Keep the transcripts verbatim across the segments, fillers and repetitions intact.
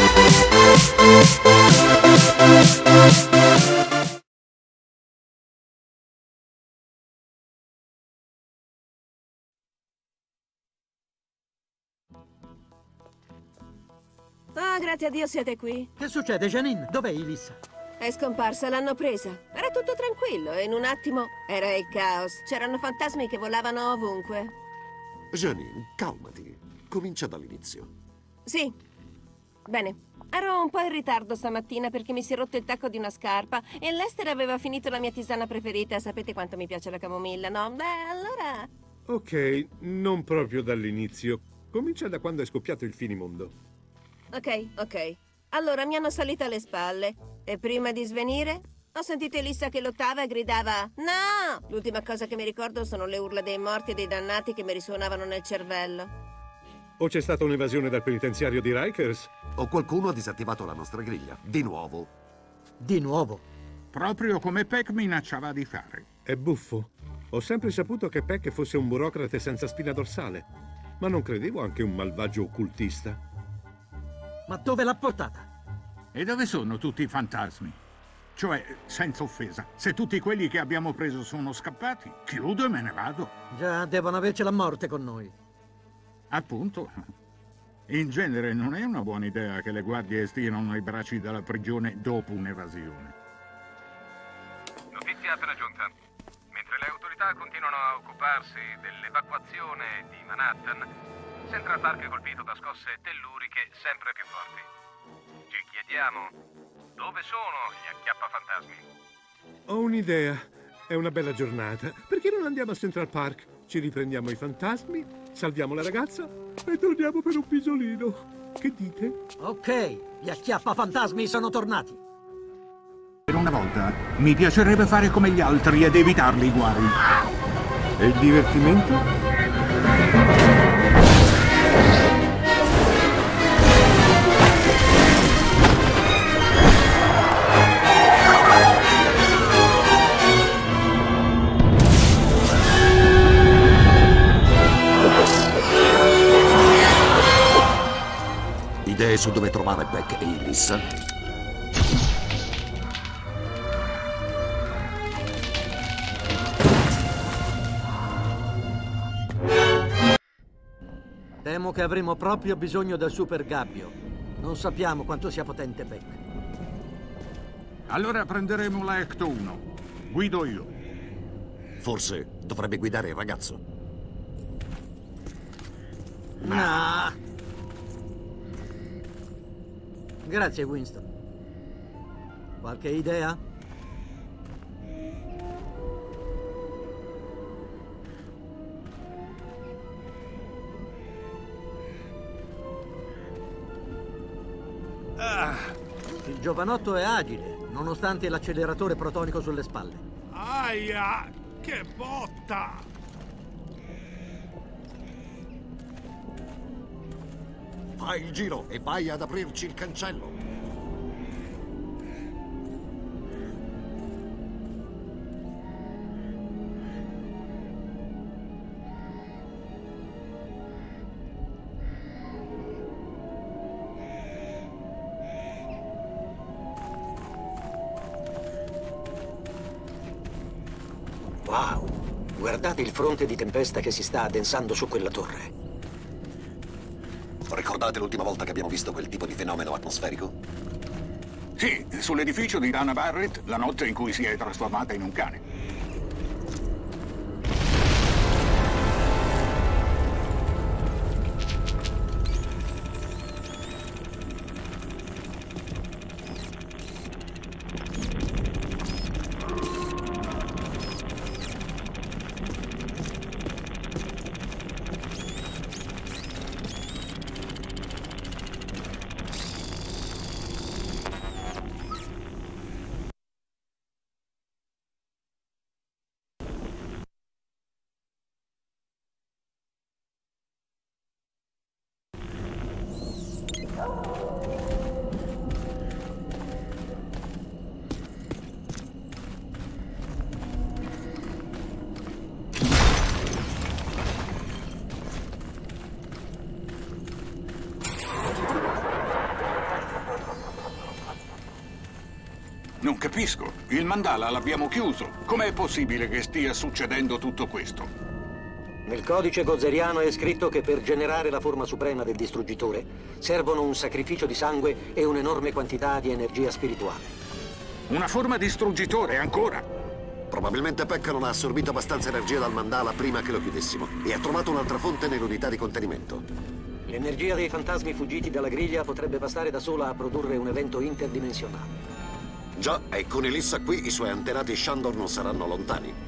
Ah, grazie a Dio siete qui. Che succede, Janine? Dov'è Elissa? È scomparsa, l'hanno presa. Era tutto tranquillo e in un attimo era il caos. C'erano fantasmi che volavano ovunque. Janine, calmati. Comincia dall'inizio. Sì. Bene. Ero un po' in ritardo stamattina perché mi si è rotto il tacco di una scarpa e Lester aveva finito la mia tisana preferita. Sapete quanto mi piace la camomilla, no? Beh, allora... Ok, non proprio dall'inizio. Comincia da quando è scoppiato il finimondo. Ok, ok. Allora mi hanno salito alle spalle e prima di svenire ho sentito Elissa che lottava e gridava "No!". L'ultima cosa che mi ricordo sono le urla dei morti e dei dannati che mi risuonavano nel cervello. O c'è stata un'evasione dal penitenziario di Rikers? O qualcuno ha disattivato la nostra griglia. Di nuovo. Di nuovo? Proprio come Peck minacciava di fare. È buffo. Ho sempre saputo che Peck fosse un burocrate senza spina dorsale, ma non credevo anche un malvagio occultista. Ma dove l'ha portata? E dove sono tutti i fantasmi? Cioè, senza offesa, se tutti quelli che abbiamo preso sono scappati, chiudo e me ne vado. Già, devono averci la morte con noi. Appunto. In genere non è una buona idea che le guardie estirano i bracci dalla prigione dopo un'evasione. Notizia appena giunta. Mentre le autorità continuano a occuparsi dell'evacuazione di Manhattan, Central Park è colpito da scosse telluriche sempre più forti. Ci chiediamo, dove sono gli acchiappafantasmi? Ho un'idea. È una bella giornata. Perché non andiamo a Central Park? Ci riprendiamo i fantasmi, salviamo la ragazza e torniamo per un pisolino. Che dite? Ok, gli acchiappafantasmi sono tornati. Per una volta mi piacerebbe fare come gli altri ed evitarli i guai. E il divertimento? Idee su dove trovare Peck e Elissa? Temo che avremo proprio bisogno del super gabbio. Non sappiamo quanto sia potente Peck. Allora prenderemo la Ecto uno. Guido io. Forse dovrebbe guidare il ragazzo. No. Grazie, Winston. Qualche idea? Ah. Il giovanotto è agile, nonostante l'acceleratore protonico sulle spalle. Aia! Che botta! Fai il giro e vai ad aprirci il cancello. Wow! Guardate il fronte di tempesta che si sta addensando su quella torre. Ricordate l'ultima volta che abbiamo visto quel tipo di fenomeno atmosferico? Sì, sull'edificio di Dana Barrett, la notte in cui si è trasformata in un cane. Non capisco. Il mandala l'abbiamo chiuso. Com'è possibile che stia succedendo tutto questo? Nel codice gozeriano è scritto che per generare la forma suprema del distruggitore servono un sacrificio di sangue e un'enorme quantità di energia spirituale. Una forma distruggitore, ancora? Probabilmente Peck non ha assorbito abbastanza energia dal mandala prima che lo chiudessimo e ha trovato un'altra fonte nell'unità di contenimento. L'energia dei fantasmi fuggiti dalla griglia potrebbe bastare da sola a produrre un evento interdimensionale. Già, e con Elissa qui i suoi antenati Shandor non saranno lontani.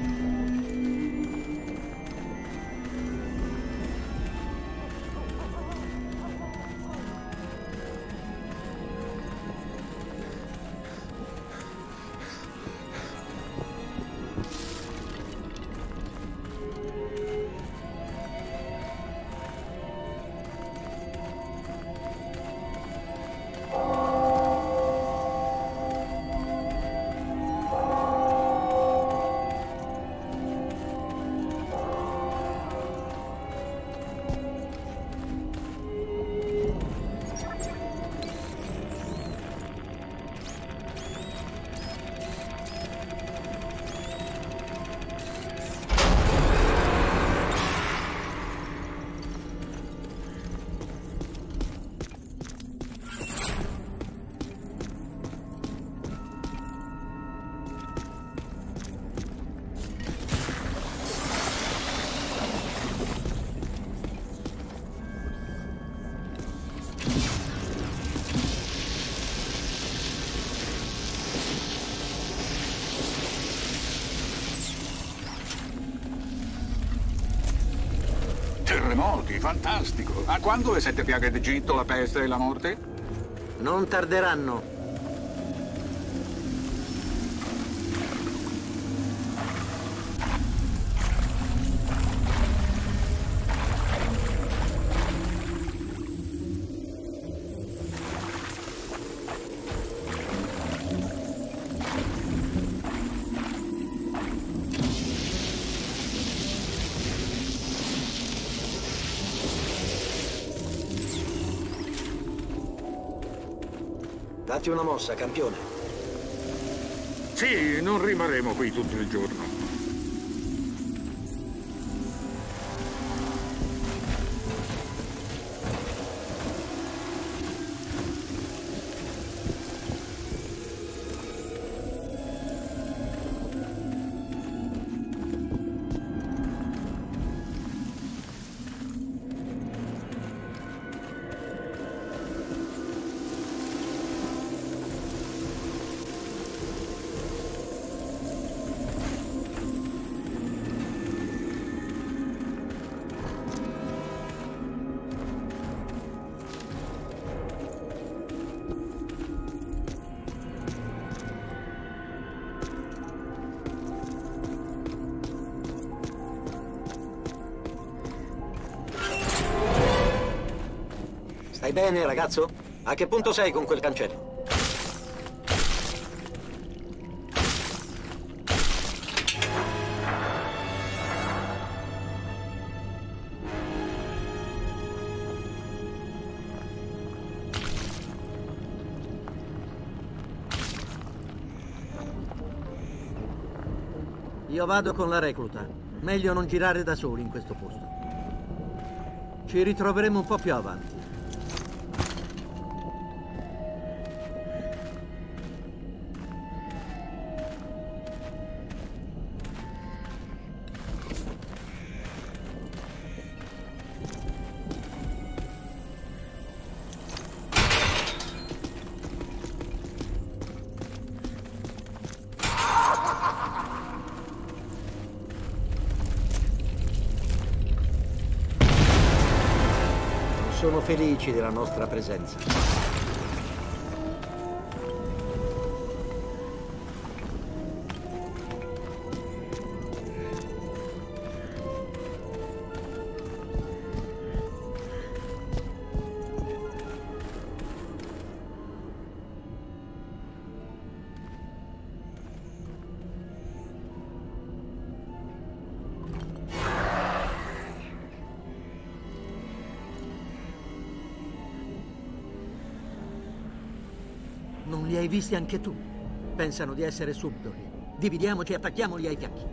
Terremoti, fantastico. A quando le sette piaghe d'Egitto, la peste e la morte? Non tarderanno. Datti una mossa, campione. Sì, non rimarremo qui tutto il giorno. Stai bene, ragazzo? A che punto sei con quel cancello? Io vado con la recluta. Meglio non girare da soli in questo posto. Ci ritroveremo un po' più avanti. Sono felici della nostra presenza. Non li hai visti anche tu? Pensano di essere subdoli. Dividiamoci e attacchiamoli ai fianchi.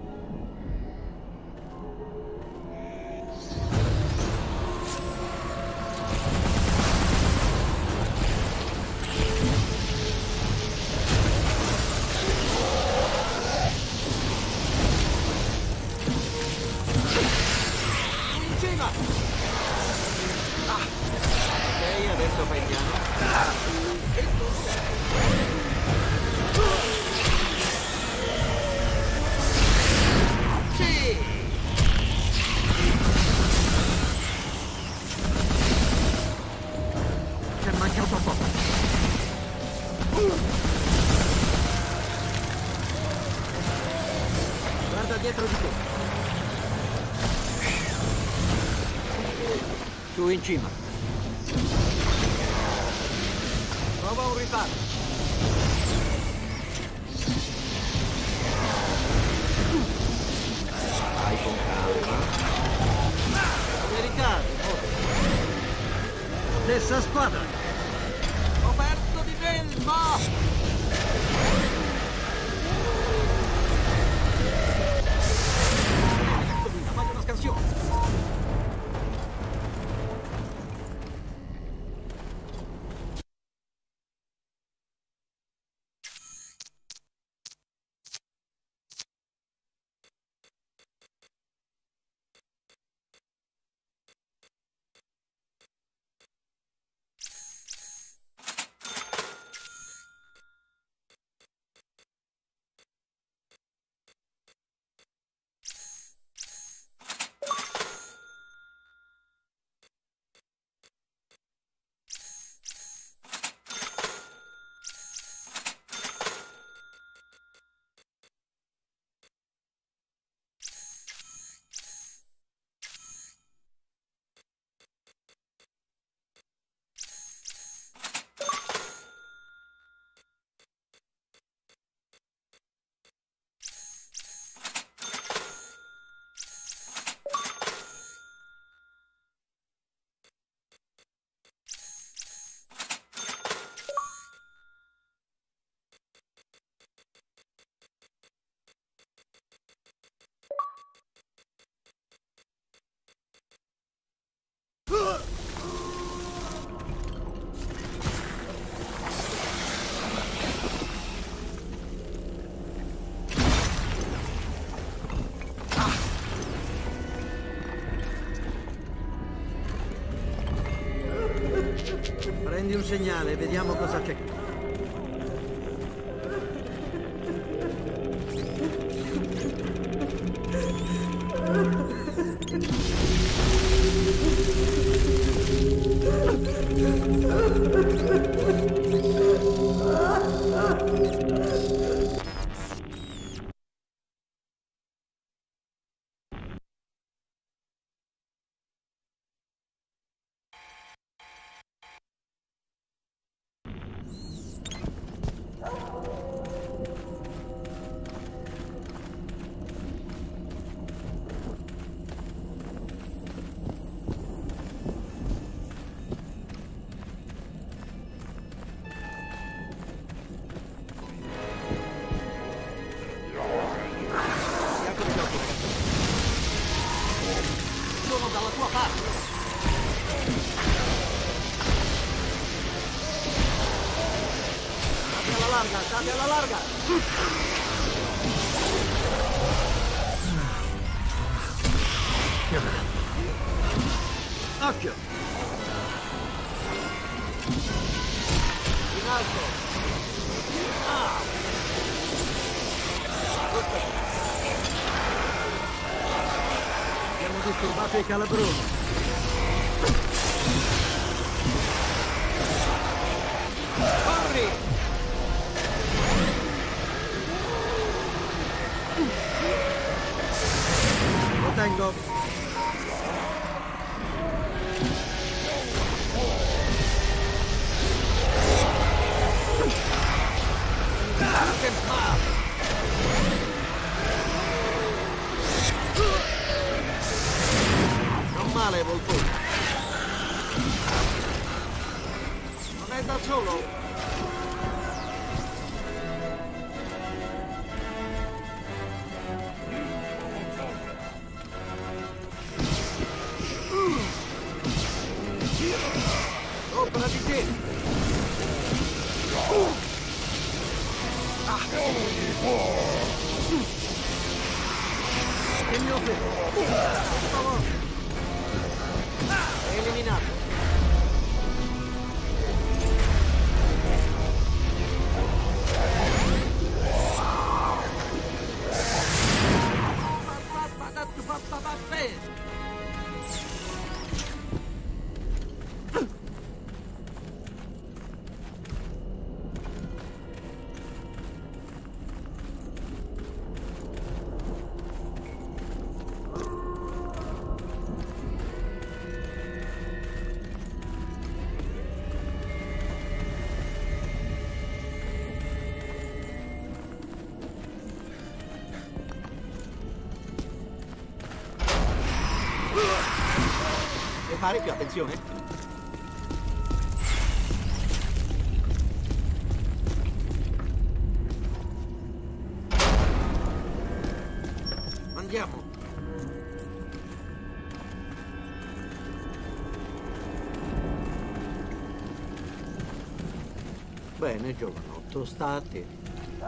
In cima! Ah. Ok, adesso fai piano. Sì! C'è mancato poco. Guarda dietro di te. Su in cima. Prova un riparo. Vai con calma. Americani, stessa squadra. Coperto di melma. Voglio una scansione. Prendi un segnale, vediamo cosa c'è. Sono dalla tua parte. State alla larga, state alla larga. Occhio! In alto. Ah. Abbiamo disturbato i calabroni. Corri! Lo tengo. Che male! Non male, Volpone. Non è da solo. Sopra di te! Ah. Il mio fermo! Eliminato! Puoi fare più attenzione? Andiamo. Bene, giovanotto, sta a te.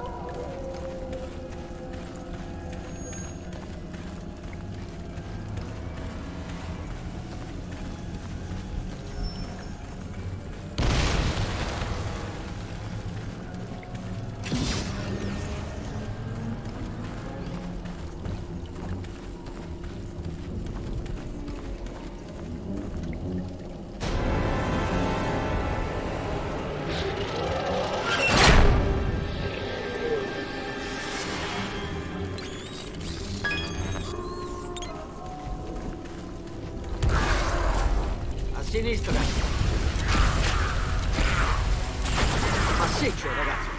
Sinistra. Massiccio, ragazzo.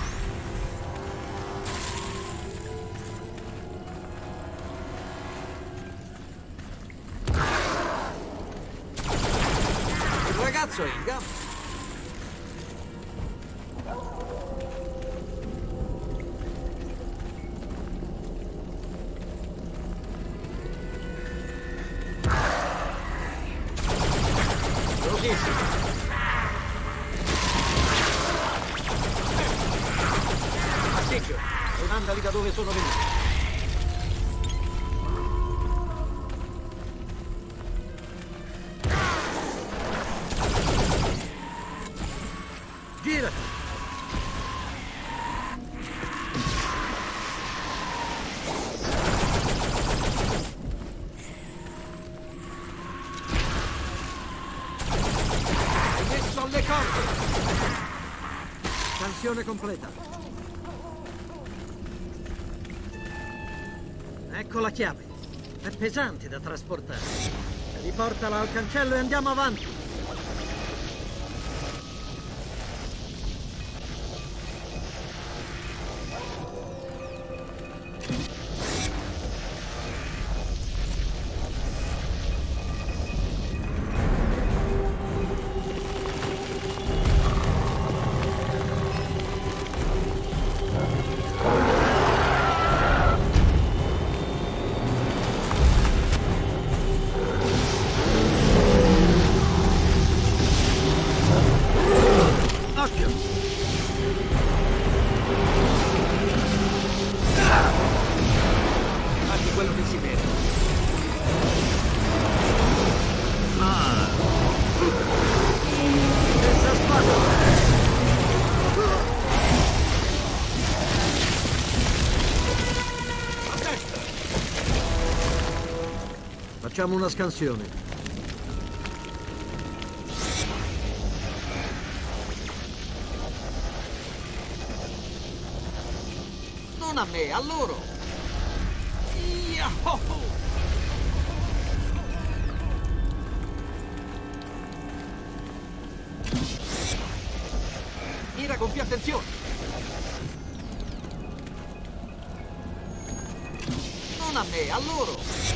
Il ragazzo è in gamba. Massiccio, rimandali da dove sono venuti. Gira! Hai messo alle corde! Scansione completa. Ecco la chiave. È pesante da trasportare. Riportala al cancello e andiamo avanti. Facciamo una scansione. Non a me, a loro! Yahoo! Mira con più attenzione! Non a me, a loro!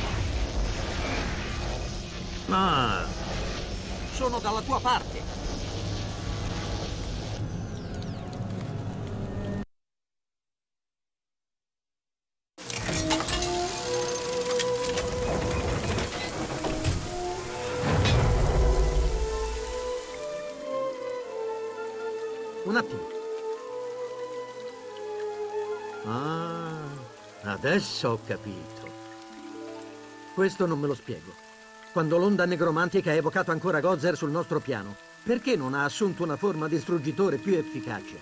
Ah! Sono dalla tua parte! un attimo. Ah, adesso ho capito. Questo non me lo spiego. Quando l'onda negromantica ha evocato ancora Gozer sul nostro piano, perché non ha assunto una forma distruggitore più efficace?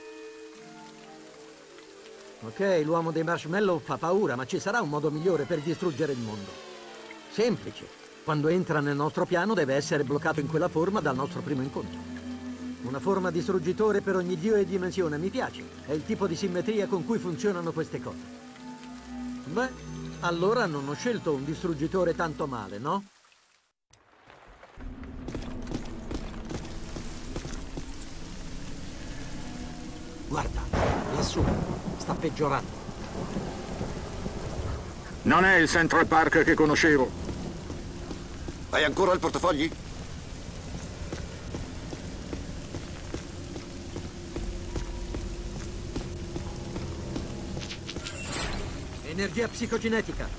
Ok, l'uomo dei marshmallow fa paura, ma ci sarà un modo migliore per distruggere il mondo. Semplice. Quando entra nel nostro piano deve essere bloccato in quella forma dal nostro primo incontro. Una forma distruggitore per ogni dio e dimensione, mi piace. È il tipo di simmetria con cui funzionano queste cose. Beh, allora non ho scelto un distruggitore tanto male, no? Guarda, lassù, sta peggiorando. Non è il Central Park che conoscevo. Hai ancora il portafogli? Energia psicogenetica.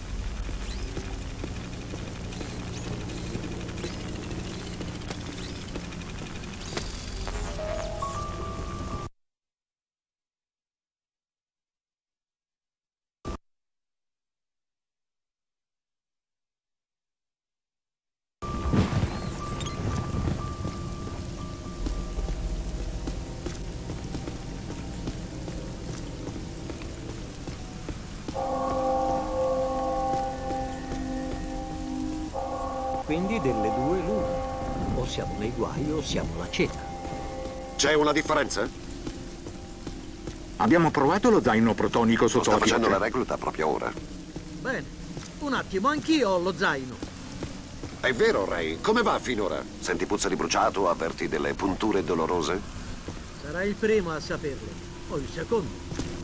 Quindi delle due l'una. O siamo nei guai o siamo la cieca. C'è una differenza? Abbiamo provato lo zaino protonico Lo sotto sta la facendo la pioggia. recluta proprio ora. Bene. Un attimo, anch'io ho lo zaino. È vero, Ray. Come va finora? Senti puzza di bruciato? Avverti delle punture dolorose? Sarai il primo a saperlo. O il secondo.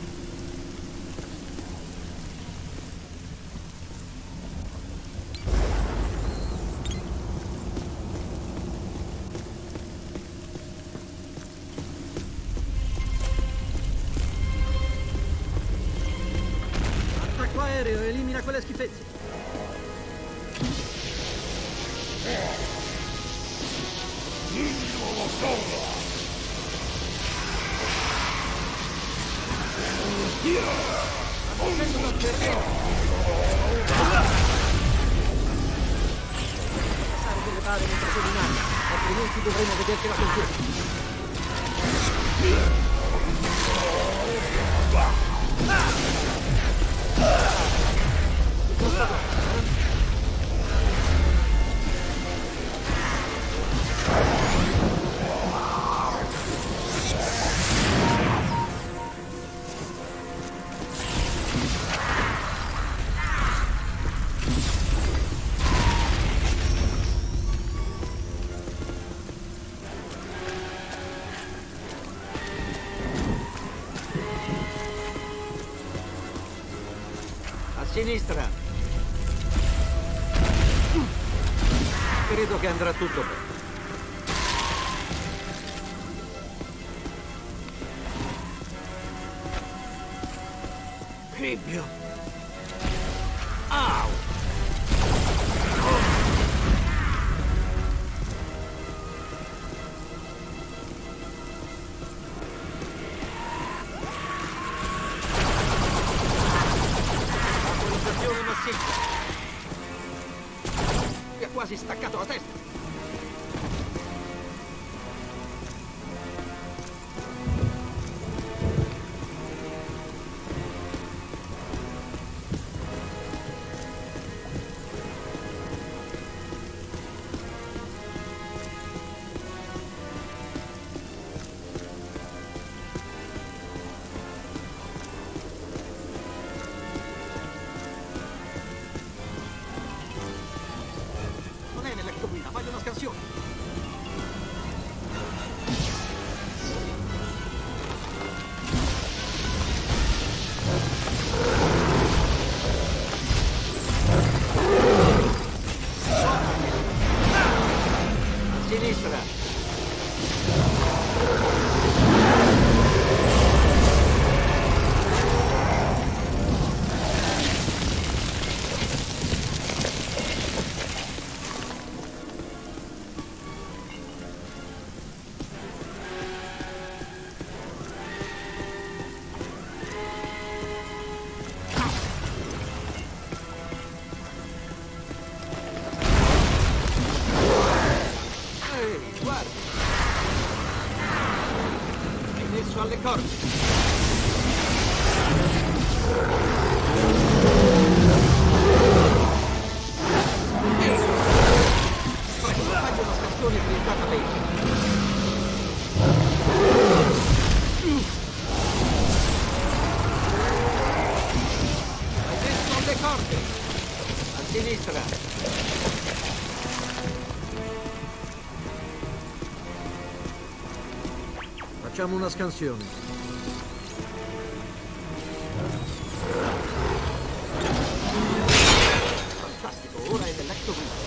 Attacco aereo, elimina quelle schifezze. Passare delle bare mentre sei in aria, altrimenti dovremo vedercela con te. A sinistra. Credo che andrà tutto bene. Cribbio. Au! Vaporizzazione massiccia. Mi ha quasi staccato la testa. Non è nella cabina, vai! Adesso alle corde. Fagli una stazione blindata lei. Adesso alle corde. A sinistra. Facciamo una scansione. Fantastico, ora è nell'ectogrido.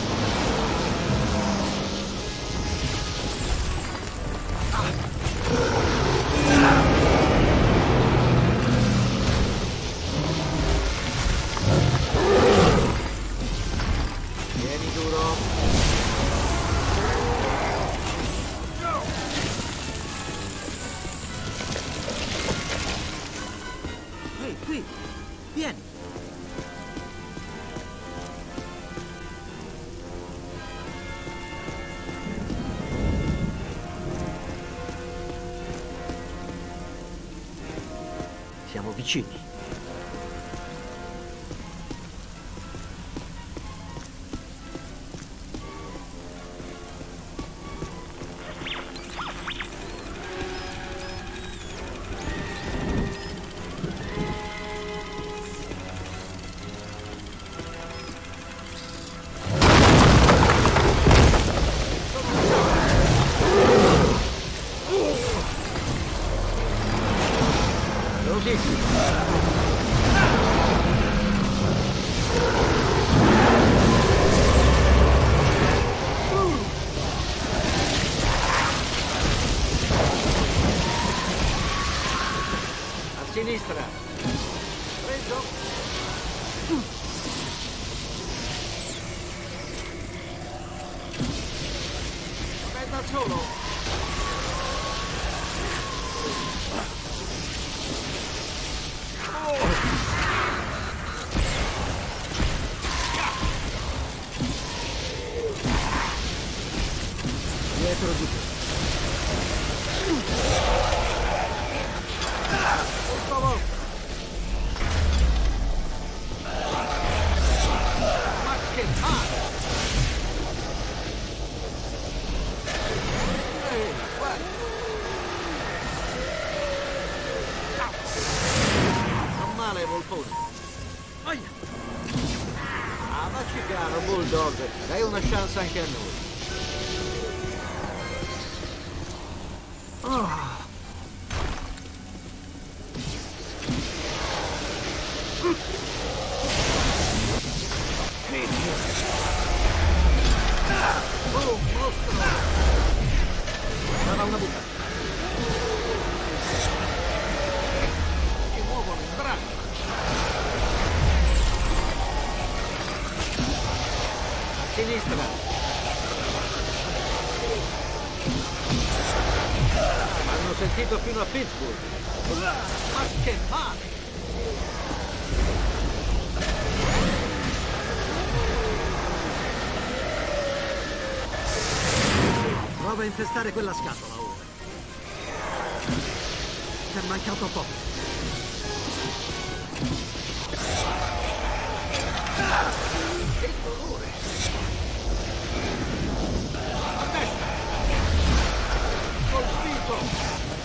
Vieni duro. Ehi, qui, vieni. Siamo vicini. A sinistra. Preso. Vabbè, da solo. Dietro di te. Ultima ma che male! Ehi, guarda! Non male, Volpone. Aia! Ah, vacci piano, Bulldog. Dai una chance anche a noi. Oh. Oh, mostro! Sarà una buca. Si muovono in braccio. A sinistra. Hanno sentito fino a Pittsburgh. Ma che male! Prova a infestare quella scatola ora. Ti è mancato poco. Che dolore! A destra! Colpito!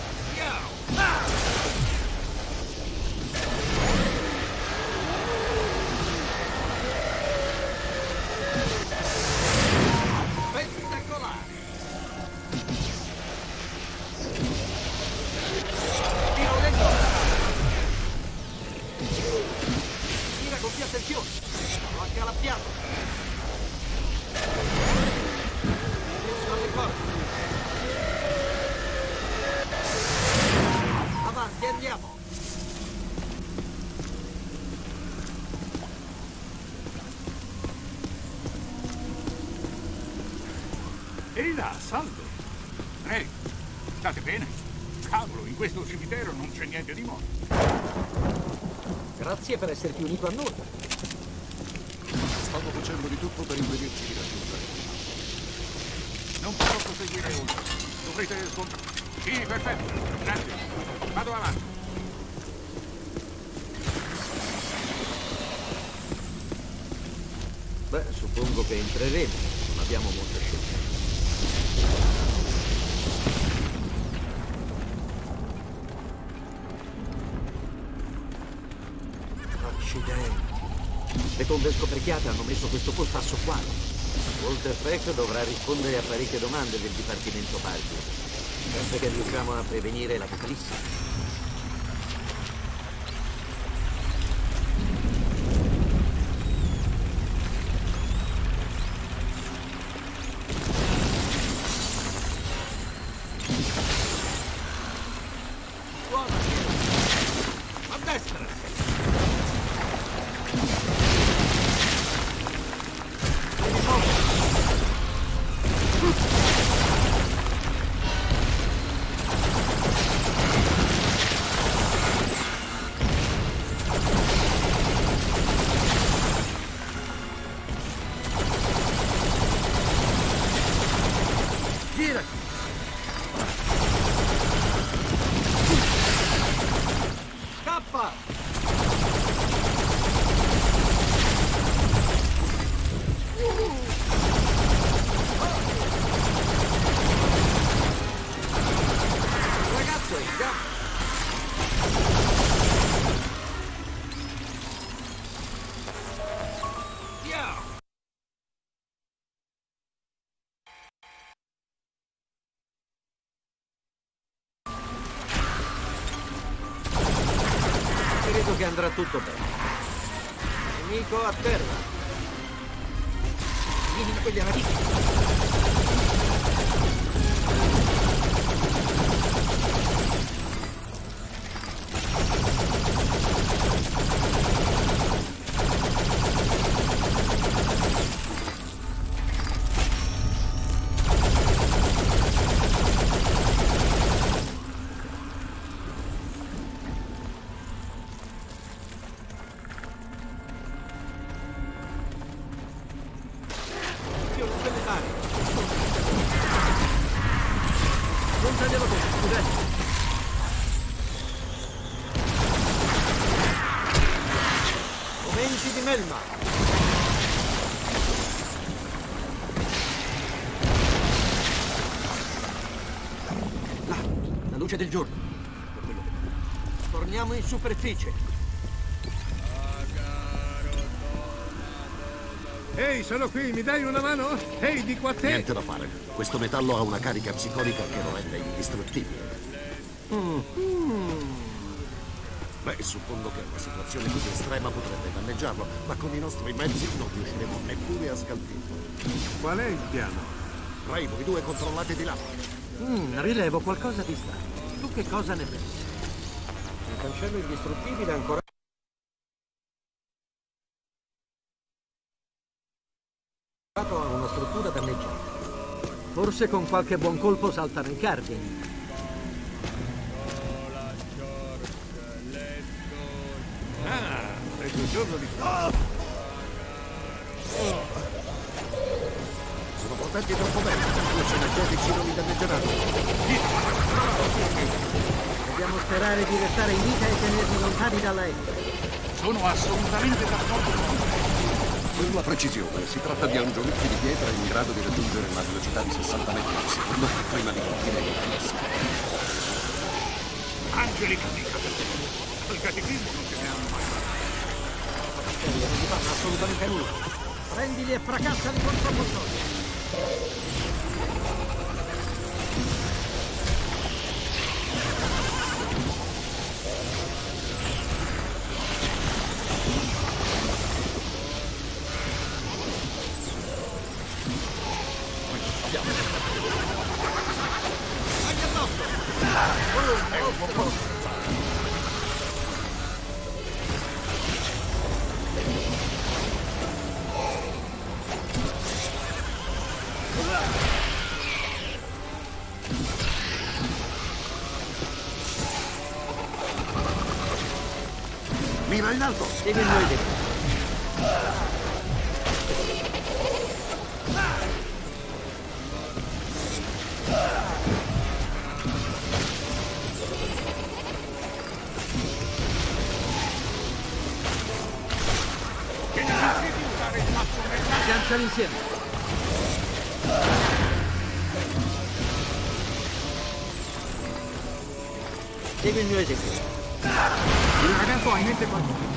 Spettacolare! Tiro dentro! Tira con più attenzione! Sono anche alla pianta! Adesso alle corde! Avanti, andiamo! Ehi là, salve! Ehi, state bene? Cavolo, in questo cimitero non c'è niente di morto. Grazie per esserti unito a noi. Stavo facendo di tutto per impedirci di raggiungere. Non posso seguire oltre. Dovrete scontrare. Sì, perfetto. Grazie. Vado avanti. Beh, suppongo che entreremo. Non abbiamo molte scelte. Accidenti. Le tombe scoperchiate hanno messo questo posto a soqquadro. Walter Peck dovrà rispondere a parecchie domande del Dipartimento Parchi. Pensa che riusciamo a prevenire l'apocalisse? Credo che andrà tutto bene. Nemico a terra. Vieni da quegli anatichi. Del giorno. Torniamo in superficie. Ehi, sono qui, mi dai una mano? Ehi, di qua a te! Niente da fare. Questo metallo ha una carica psicodica che lo rende indistruttibile. Mm. Mm. Beh, suppongo che una situazione così estrema potrebbe danneggiarlo, ma con i nostri mezzi non riusciremo neppure a scalfirlo. Qual è il piano? Ray, voi due controllate di là. Mm, rilevo qualcosa di strano. Tu che cosa ne pensi? Il cancello indistruttibile ancora... ha una struttura danneggiata. Forse con qualche buon colpo saltano i cardini. Ah, è il giorno di... Oh! Oh! Sono protetti troppo bene. I luci energetici non li danneggeranno. Dobbiamo sperare di restare in vita e tenerli lontani da lei. Sono assolutamente d'accordo con te. Con la precisione, si tratta di angioletti di pietra in grado di raggiungere una velocità di sessanta metri al secondo prima di colpire il finesco. Angeli catica. Il catechismo non ce ne hanno mai fatto. Non gli fanno assolutamente nulla. Prendili e fracassali contro il motore. Mira in alto! Segui noi dentro. Agganciali insieme. Segui il mio esempio. Il ragazzo ha in mente qualcosa.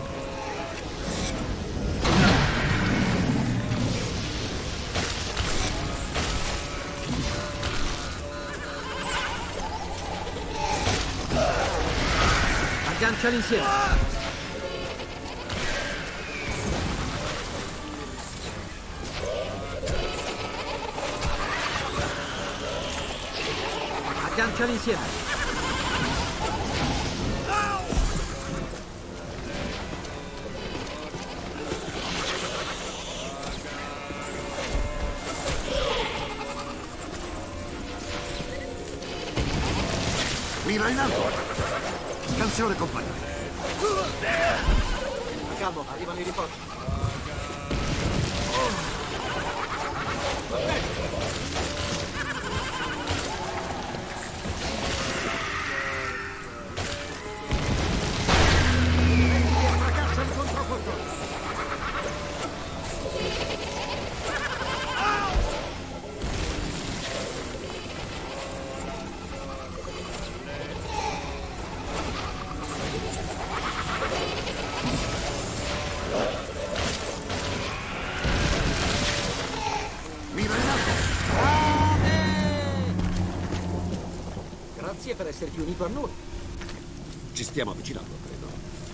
Agganciali insieme. Agganciali insieme. Mira in alto. Scansione compagno. Calmo, arrivano i rinforzi. Ragazzano contro controllo. Grazie per esserti unito a noi. Ci stiamo avvicinando, credo.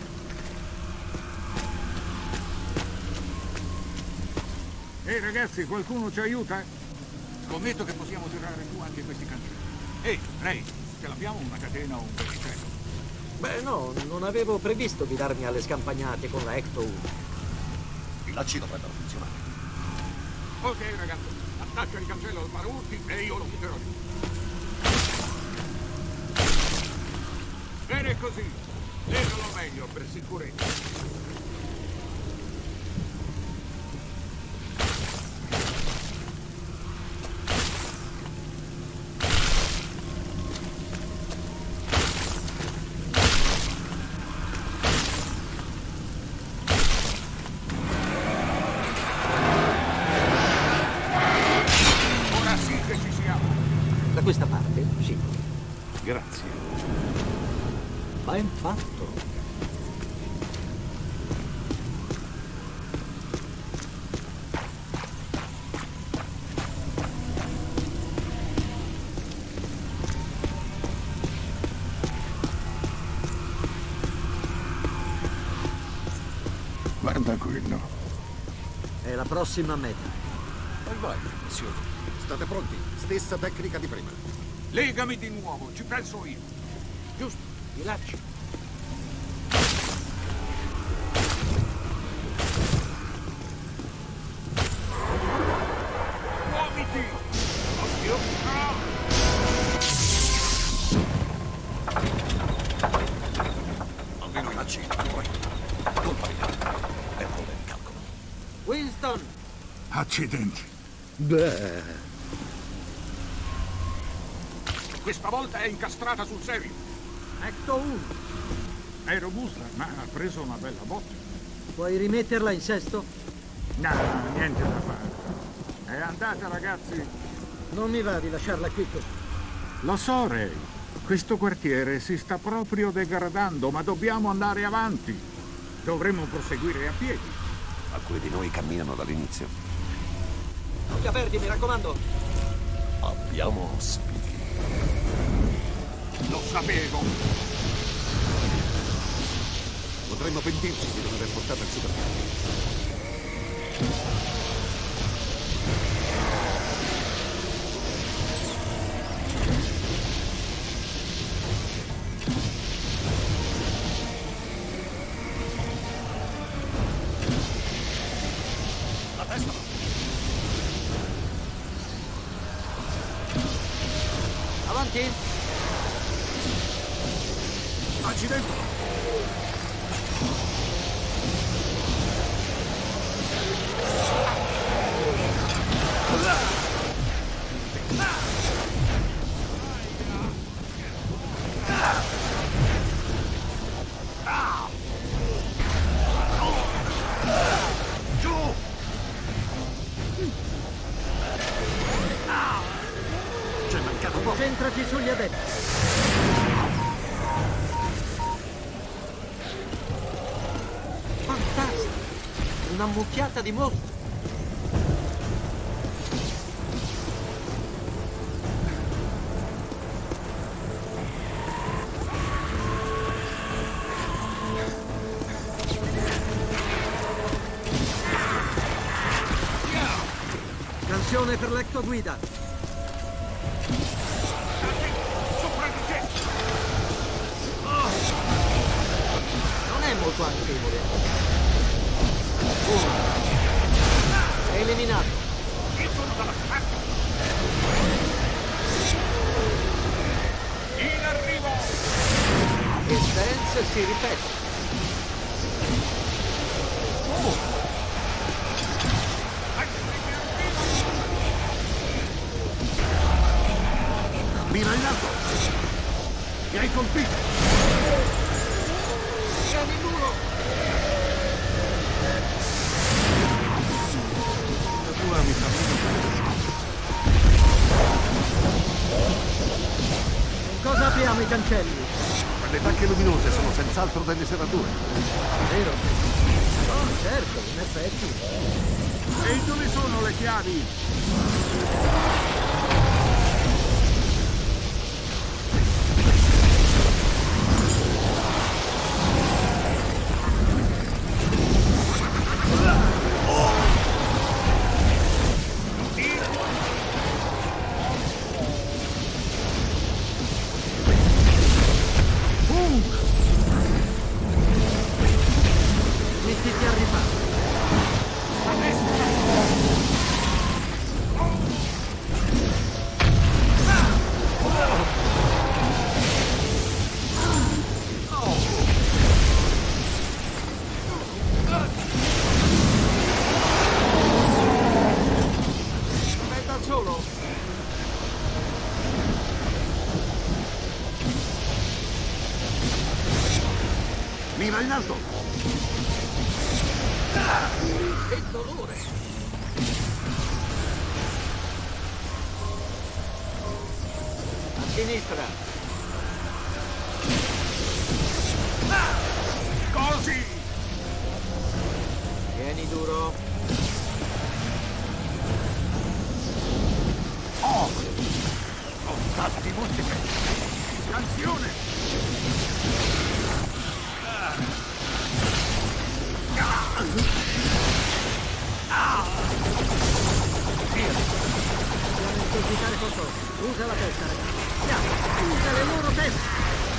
Ehi ragazzi, qualcuno ci aiuta? Scommetto che possiamo tirare giù anche questi cancelli. Ehi, Ray, ce l'abbiamo una catena o un verricello? Beh, no, non avevo previsto di darmi alle scampagnate con la Ecto uno. I lacci dovrebbero funzionare. Ok, ragazzo, attacca il cancello al paraurti e io lo butterò giù. Bene così. Legalo meglio per sicurezza. Ora sì che ci siamo. Da questa parte, sì. Grazie. Ben fatto. Guarda quello. È la prossima meta. Vai, vai, missione. State pronti? Stessa tecnica di prima. Legami di nuovo, ci penso io. Giusto, i lacci. Muoviti! Oddio! Ah! Almeno i lacci corretto. Colpa mia. Errore di calcolo. Winston! Accidenti. Beh. Questa volta è incastrata sul serio. Ecto uno. È robusta, ma ha preso una bella botta. Puoi rimetterla in sesto? No, niente da fare. È andata, ragazzi. Non mi va di lasciarla qui così. Lo so, Ray. Questo quartiere si sta proprio degradando, ma dobbiamo andare avanti. Dovremmo proseguire a piedi. Alcuni di noi camminano dall'inizio. Occhi aperti, mi raccomando. Abbiamo ospiti. Lo sapevo. Potremmo pentirci di non aver portato il supermercato. La testa! Avanti! Accidenti! Concentrati sugli adepti. Fantastico! Una mucchiata di mostri. Scansione per l'ectoguida. Sopra di te! Non è molto agevole. Uno. È eliminato. Io sono dalla parte! In arrivo! Il dance si ripete. Mira in alto! Mi hai colpito! Vieni duro! La tua mi fa meno. Cosa abbiamo i cancelli? Le tacche luminose sono senz'altro delle serrature. Vero? Oh, certo, in effetti. E dove sono le chiavi? Mettiti a riparo. È da solo. Mira in alto! Che dolore! A sinistra. Così! Vieni duro. Oh! Contatti multipli! Scansione! Dobbiamo insolitare qualcosa. Usa la testa, ragazzi. Andiamo, usa le loro teste.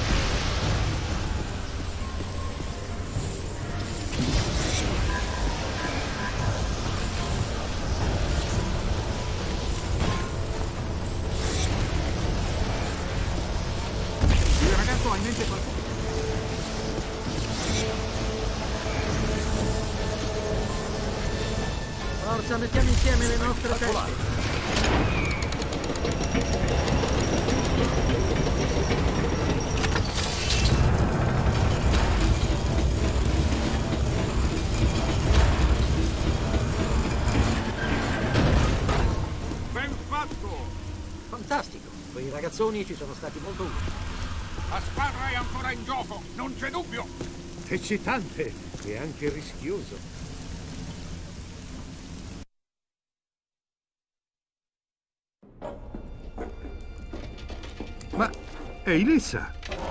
Il ragazzo ha in mente qualcosa. Forza, mettiamo insieme le nostre teste. Ben fatto! Fantastico. Quei ragazzoni ci sono stati molto utili. La squadra è ancora in gioco, non c'è dubbio! Eccitante e anche rischioso. Ma è Ilissa!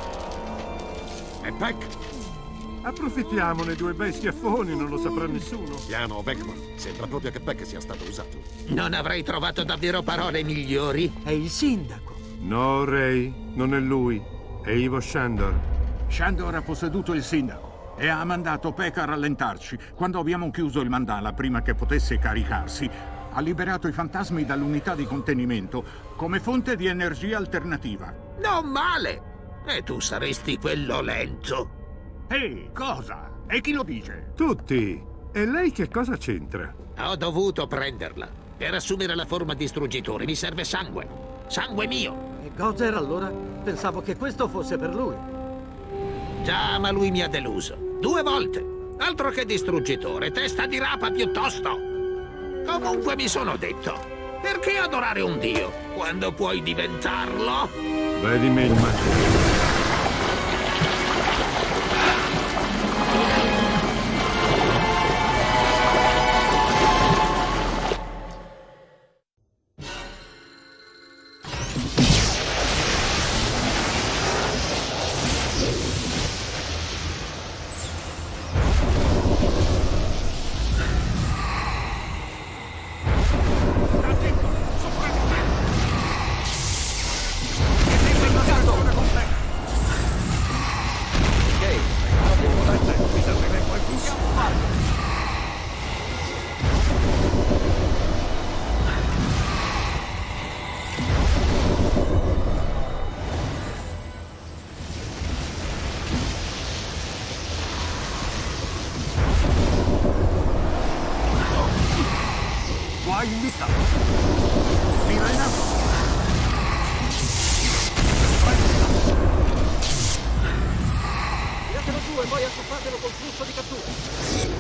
E Peck? Approfittiamone, due bei schiaffoni, non lo saprà nessuno. Piano, Beckman. Sembra proprio che Peck sia stato usato. Non avrei trovato davvero parole migliori? È il sindaco. No, Ray, non è lui. È Ivo Shandor. Shandor ha posseduto il sindaco e ha mandato Peck a rallentarci. Quando abbiamo chiuso il mandala prima che potesse caricarsi, ha liberato i fantasmi dall'unità di contenimento come fonte di energia alternativa. Non male! E tu saresti quello lento. Ehi, cosa? E chi lo dice? Tutti! E lei che cosa c'entra? Ho dovuto prenderla. Per assumere la forma distruggitore mi serve sangue. Sangue mio! E Gozer allora? Pensavo che questo fosse per lui. Già, ma lui mi ha deluso. Due volte! Altro che distruggitore, testa di rapa piuttosto! Comunque mi sono detto, Perché adorare un dio quando puoi diventarlo? Vedi me il male. Guai in vista! Tira in alto! Tiratelo giù e poi accoppiatelo col flusso di cattura.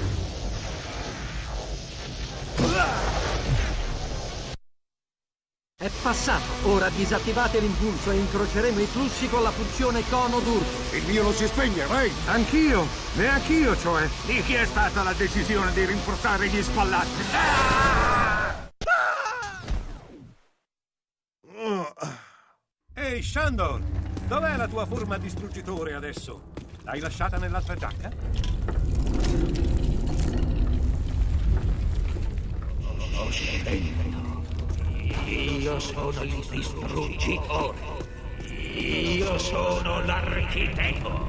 È passato. Ora disattivate l'impulso e incroceremo i flussi con la funzione cono d'urto. Il mio non si spegne, Ray! Anch'io, neanch'io, cioè. Di chi è stata la decisione di rinforzare gli spallacci? Ehi, Shandon! Dov'è la tua forma distruggitore adesso? L'hai lasciata nell'altra giacca? Lo sento. Io sono il distruggitore. Io sono l'architetto.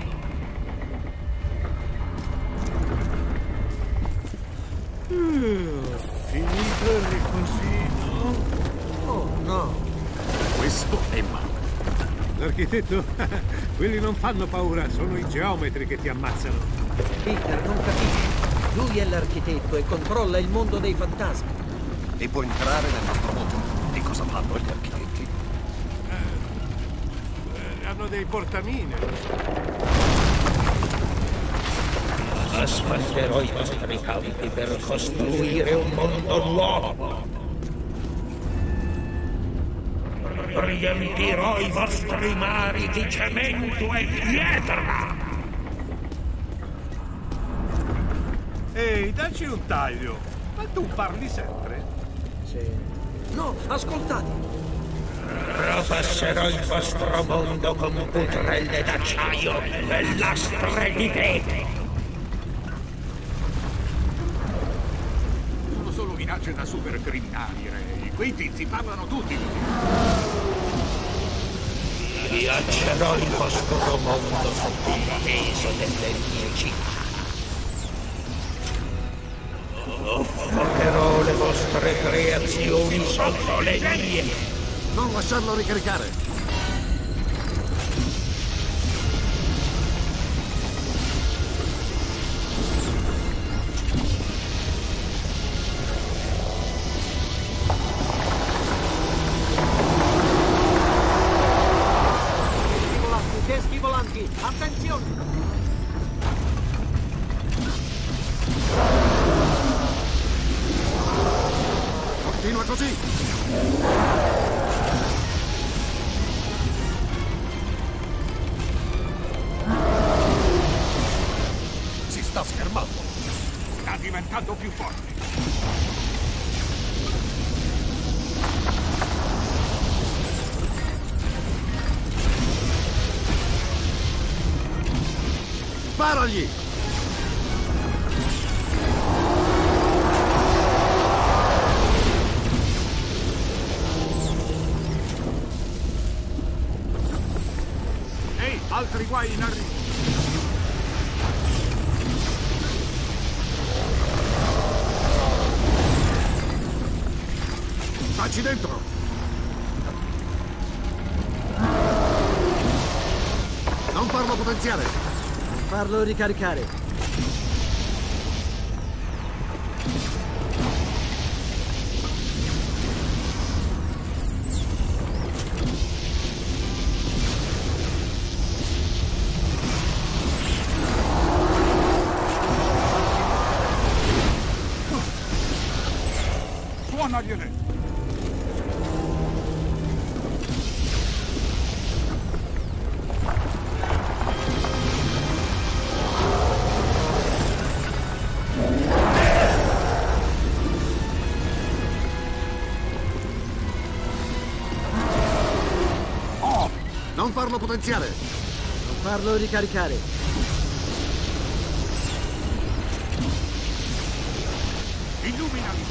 Mm, finito il riposino. Oh, no. Questo è male. L'architetto? Quelli non fanno paura, sono i geometri che ti ammazzano. Peter non capisce. Lui è l'architetto e controlla il mondo dei fantasmi. E può entrare nel nostro mondo. E cosa fanno gli architetti? Eh, eh, hanno dei portamine. Asfalterò i vostri campi per costruire un mondo nuovo. Riempirò i vostri mari di cemento e pietra. Ehi, dacci un taglio. Ma tu parli sempre? Sì. No, ascoltate. Trapasserò il vostro mondo con putrelle d'acciaio e lastre di pietre. Sono solo minacce da super criminali, Ray. Quei tizi parlano tutti. Ghiaccerò il vostro mondo sotto il peso delle mie città. Sfotterò le vostre creazioni sotto le mie. Non lasciarlo ricaricare! Schivolanti, deschivolanti, attenzione! Continua così! Si sta schermando! Sta diventando più forte. Sparagli! Ehi, altri guai in arrivo. Facci dentro! Non farlo potenziare! Farlo ricaricare. Suonagliene. Non farlo potenziare! Non farlo ricaricare! Illuminali!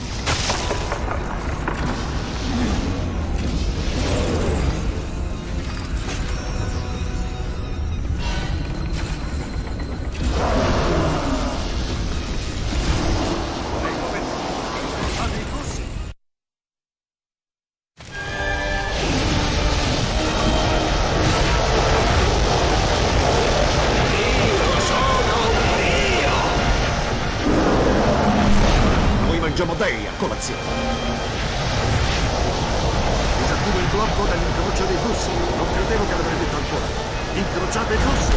Mangiamo dei a colazione. Disattivo il blocco dall'incrocio dei flussi. Non credevo che l'avrei detto ancora. Incrociate i flussi.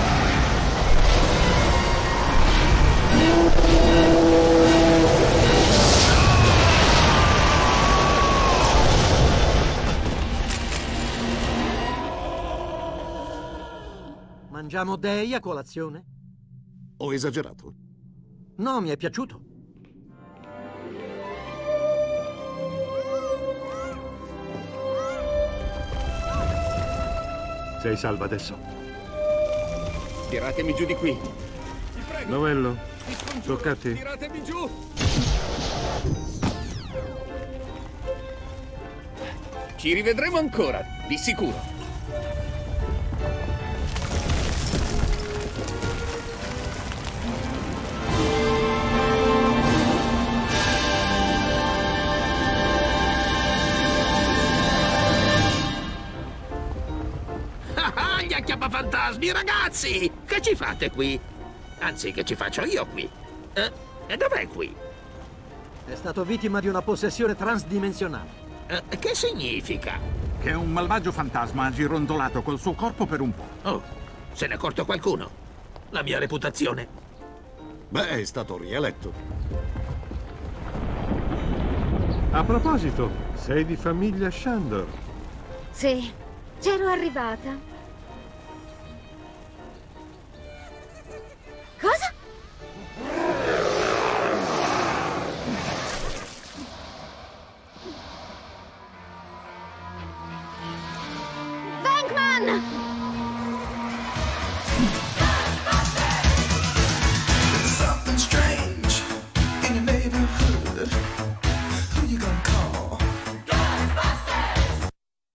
Mangiamo dei a colazione? Ho esagerato? No, mi è piaciuto. Sei salva adesso. Tiratemi giù di qui. Novello, tocca a te. Tiratemi giù. Ci rivedremo ancora, di sicuro. Gli acchiappafantasmi, ragazzi! Che ci fate qui? Anzi, che ci faccio io qui? Eh, e dov'è qui? È stato vittima di una possessione transdimensionale. Eh, che significa? Che un malvagio fantasma ha girondolato col suo corpo per un po'. Oh, se ne è accorto qualcuno? La mia reputazione? Beh, è stato rieletto. A proposito, sei di famiglia Shandor. Sì, c'ero arrivata.